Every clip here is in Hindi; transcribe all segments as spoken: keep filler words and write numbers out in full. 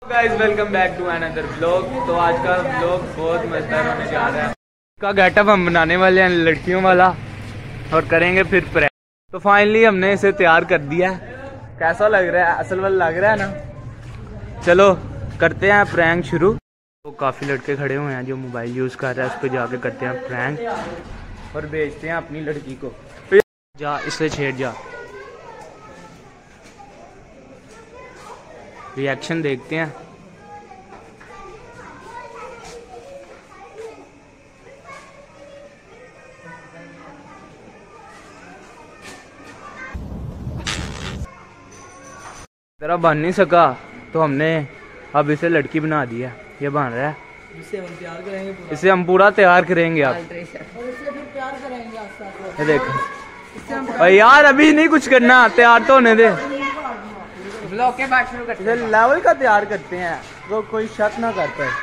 Guys welcome back to another blog. तो आज का ब्लॉग बहुत मजेदार होने जा रहा है। का गेटअप हम बनाने वाले हैं लड़कियों वाला और करेंगे फिर प्रैंक। तो फाइनली हमने इसे तैयार कर दिया है। कैसा लग रहा है? असल वाला लग रहा है ना। चलो करते हैं प्रैंक शुरू। तो काफ़ी लड़के खड़े हुए हैं जो मोबाइल यूज़ कर रहे हैं, उस पर जाके करते हैं प्रैंक और भेजते हैं अपनी लड़की को। जा इससे छेड़ जा, रिएक्शन देखते हैं। तेरा बन नहीं सका तो हमने अब इसे लड़की बना दिया। ये बन रहा है, इसे हम तैयार करेंगे पूरा। इसे हम पूरा तैयार करेंगे आप। ये देखो यार, अभी नहीं कुछ करना, तैयार तो होने दे। ब्लॉग के बाद शुरू करते हैं। लेवल का तैयार करते हैं तो कोई शक ना करता है।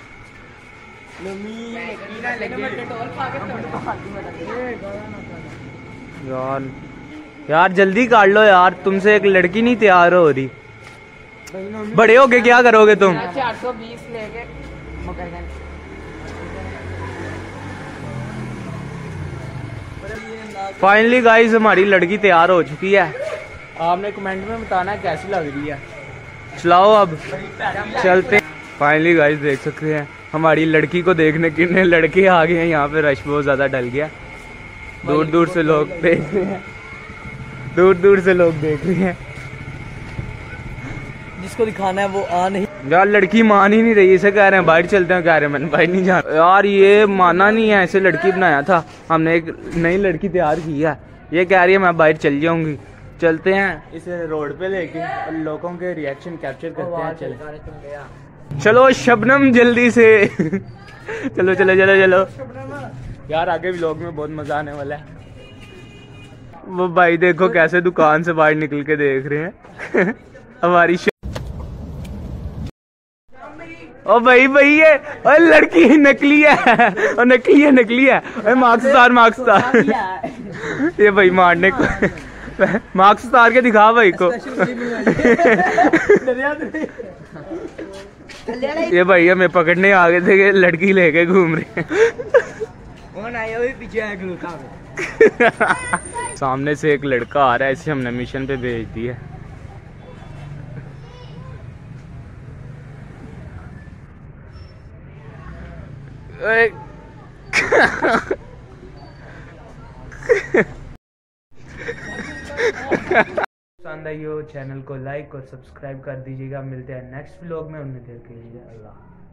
यार यार जल्दी काट लो यार, तुमसे एक लड़की नहीं तैयार हो रही। बड़े हो के क्या करोगे तुम? चार सौ बीस लेके फाइनली गाइस हमारी लड़की तैयार हो चुकी है। आपने कमेंट में बताना है कैसी लग रही है। चलाओ अब चलते। फाइनली गाइस देख सकते हैं हमारी लड़की को देखने कितने लड़के आ गए हैं। यहाँ पे रश बहुत ज्यादा डल गया, दूर दूर से लोग देख रहे हैं, दूर दूर से लोग देख रहे हैं। जिसको दिखाना है वो आ नहीं। यार लड़की मान ही नहीं रही। इसे कह रहे हैं बाहर चलते हैं, कह रहे हैं मैंने बाहर नहीं जाना। यार ये माना नहीं है, ऐसे लड़की बनाया था हमने, एक नई लड़की तैयार की है। ये कह रही है मैं बाहर चल जाऊंगी। चलते हैं इसे रोड पे लेके और लोगों के रिएक्शन कैप्चर करते हैं। चल चलो शबनम जल्दी से चलो चलो चलो चलो यार, आगे व्लॉग में बहुत मजा आने वाला है। वो भाई देखो कैसे दुकान से बाहर निकल के देख रहे हैं हमारी। ओ भाई भाई ये और लड़की नकली है, और नकली है नकली है। मार्क्स उतार मार्क्स उतार ये भाई मारने को मार्क्स उतार के दिखा भाई को। ये भाई हमें पकड़ने आ गए थे कि लड़की लेके घूम रहे हैं। सामने से एक लड़का आ रहा है, इसे हमने मिशन पे भेज दिया। पसंद आई हो चैनल को लाइक और सब्सक्राइब कर दीजिएगा। मिलते हैं नेक्स्ट व्लॉग में, उन्हें देर के लिए अल्लाह।